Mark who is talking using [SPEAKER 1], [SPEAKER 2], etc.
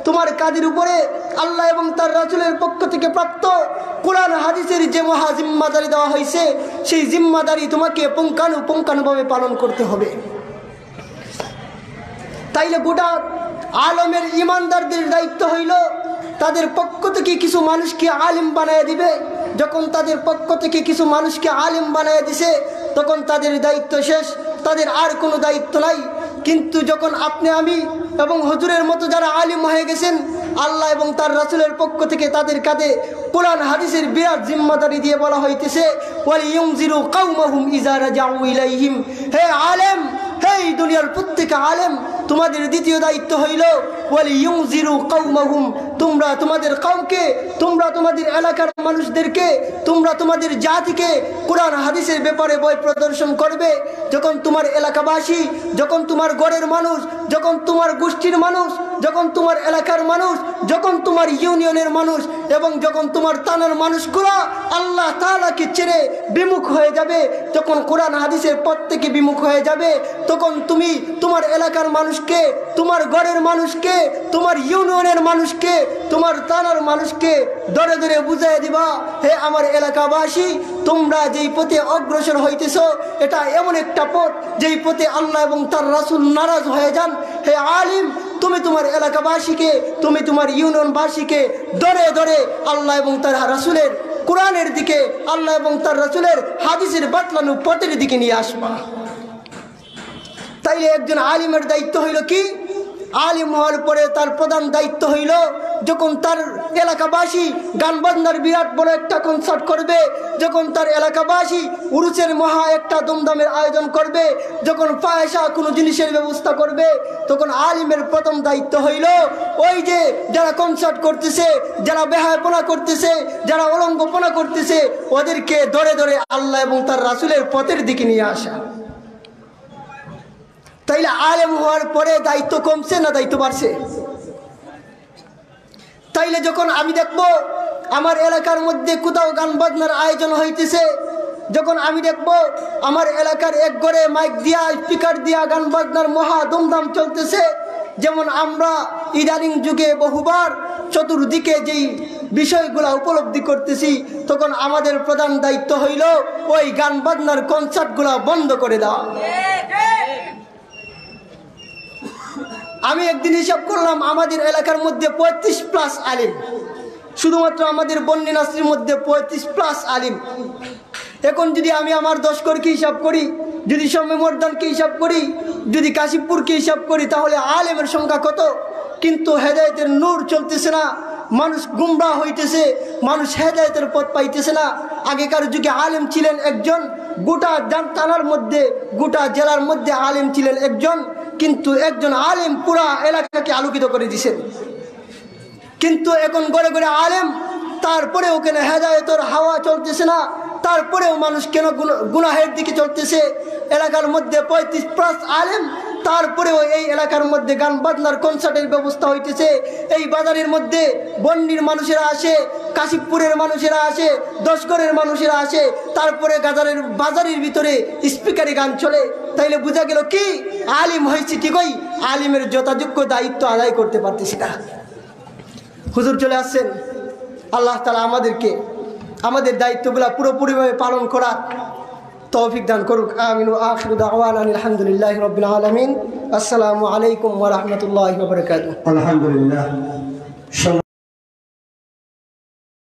[SPEAKER 1] তোমার কাঁধের উপরে আল্লাহ এবং তার রাসূলের পক্ষ থেকে প্রাপ্ত কোরআন হাদিসের যে মহা জিম্মাদারি দেওয়া হয়েছে, সেই জিম্মাদারি তোমাকে পুঙ্খানুপুঙ্খানুভাবে পালন করতে হবে। তাইলে গোটা আলমের ইমানদারদের দায়িত্ব হইল তাদের পক্ষ থেকে কিছু মানুষকে আলিম বানায় দিবে। যখন তাদের পক্ষ থেকে কিছু মানুষকে আলিম বানায় দিছে, তখন তাদের দায়িত্ব শেষ, তাদের আর কোনো দায়িত্ব নাই। কিন্তু যখন আপনি আমি এবং হুজুরের মতো যারা আলিম হয়ে গেছেন, আল্লাহ এবং তার রাসূলের পক্ষ থেকে তাদের কাঁধে কোরআন হাদিসের বিরাট জিম্মাদারি দিয়ে বলা হইতেছে, ওয়ালিয়ুনজিরু কওমাহুম ইযা রাজাউ ইলাইহিম। হে আলেম, হে দুনিয়ার প্রত্যেক আলেম, তোমাদের দ্বিতীয় দায়িত্ব হইল ওয়ালিয়ুনজিরু কওমাহুম, তোমরা তোমাদের কওমকে, তোমরা তোমাদের এলাকার মানুষদেরকে, তোমরা তোমাদের জাতিকে কোরআন হাদিসের ব্যাপারে বই প্রদর্শন করবে। যখন তোমার এলাকাবাসী, যখন তোমার গড়ের মানুষ, যখন তোমার গোষ্ঠীর মানুষ, যখন তোমার এলাকার মানুষ, যখন তোমার ইউনিয়নের মানুষ এবং যখন তোমার থানার মানুষগুলো আল্লাহ তাআলাকে ছেড়ে বিমুখ হয়ে যাবে, যখন কোরআন হাদিসের পথ থেকে বিমুখ হয়ে যাবে, তখন তুমি তোমার এলাকার মানুষকে, তোমার গড়ের মানুষকে, তোমার ইউনিয়নের মানুষকে, তোমার থানার মানুষকে ধরে ধরে বুঝাই দিবা, হে আমার এলাকাবাসী, তোমরা যেই পথে অগ্রসর হইতেছ এটা এমন একটা পথ যেই পথে আল্লাহ এবং তার রাসূল নারাজ হয়ে যান। হে আলিম, তুমি তোমার এলাকাবাসীকে, তুমি তোমার ইউনিয়নবাসীকে ধরে ধরে আল্লাহ এবং তার রাসূলের কোরআনের দিকে, আল্লাহ এবং তার রাসূলের হাদিসের বাতলানো পথের দিকে নিয়ে আসবা। তাইলে একজন আলিমের দায়িত্ব হইল কি? আলিম হওয়ার পরে তার প্রধান দায়িত্ব হইল যখন তার এলাকাবাসী গান বাজনার বিরাট বড় একটা কনসার্ট করবে, যখন তার এলাকাবাসী উরুসের মহা একটা দমদামের আয়োজন করবে, যখন ফায়সা কোনো জিনিসের ব্যবস্থা করবে, তখন আলিমের প্রথম দায়িত্ব হইল ওই যে যারা কনসার্ট করতেছে, যারা বেহায়াপনা করতেছে, যারা অলঙ্গপনা করতেছে, ওদেরকে ধরে ধরে আল্লাহ এবং তার রাসূলের পথের দিকে নিয়ে আসা। তাইলে আলেম হওয়ার পরে দায়িত্ব কমছে না দায়িত্ব বাড়ছে? তাইলে যখন আমি দেখব আমার এলাকার মধ্যে কোথাও গান বাজনার আয়োজন হইতেছে, যখন আমি দেখব আমার এলাকার এক ঘরে মাইক দিয়া, স্পিকার দিয়া গান বাজনার মহা ধুমধাম চলতেছে, যেমন আমরা ইদানিং যুগে বহুবার চতুর্দিকে যেই বিষয়গুলা উপলব্ধি করতেছি, তখন আমাদের প্রধান দায়িত্ব হইল ওই গান বাজনার কনসার্টগুলা বন্ধ করে দেওয়া। আমি একদিন হিসাব করলাম আমাদের এলাকার মধ্যে 35+ আলিম, শুধুমাত্র আমাদের বন্নি নাসরির মধ্যে 35+ আলিম। এখন যদি আমি আমার দশকরকে হিসাব করি, যদি সমমর্দানকে হিসাব করি, যদি কাশিমপুরকে হিসাব করি, তাহলে আলেমের সংখ্যা কত? কিন্তু হেদায়েতের নূর চলতেছে না, মানুষ গুমরাহ হইতেছে, মানুষ হেদায়েতের পথ পাইতেছে না। আগেকার যুগে আলেম ছিলেন একজন, গোটা থানার মধ্যে, গোটা জেলার মধ্যে আলেম ছিলেন একজন, কিন্তু একজন আলেম পুরা এলাকাকে আলোকিত করে দিয়েছেন। কিন্তু এখন গড়ে গড়ে আলেম, তারপরেও কেন হেদায়েতের হাওয়া চলতেছে না, তারপরেও মানুষ কেন গুনাহের দিকে চলতেছে। এলাকার মধ্যে 35+ আলেম, তারপরেও এই এলাকার মধ্যে গান বাজনার কনসার্টের ব্যবস্থা হইতেছে। এই বাজারের মধ্যে বন্নির মানুষেরা আসে, কাশিমপুরের মানুষেরা আসে, দশগড়ের মানুষেরা আসে, তারপরে বাজারের ভিতরে স্পিকারে গান চলে। তাইলে বোঝা গেল কি? আলিম হয়েছে ঠিকই, আলিমের যথাযোগ্য দায়িত্ব আদায় করতে পারতেছি না। হুজুর চলে আসছেন, আল্লাহ তাআলা আমাদেরকে আমাদের দায়িত্বগুলা পুরোপুরিভাবে পালন করার তৌফিক দান করুক। আমিন। ওয়া আখিরু দাওয়ানা আলহামদুলিল্লাহি রাব্বিল আলামিন। আসসালামু আলাইকুম ওয়া রাহমাতুল্লাহি ওয়া বারাকাতুহু। আলহামদুলিল্লাহ।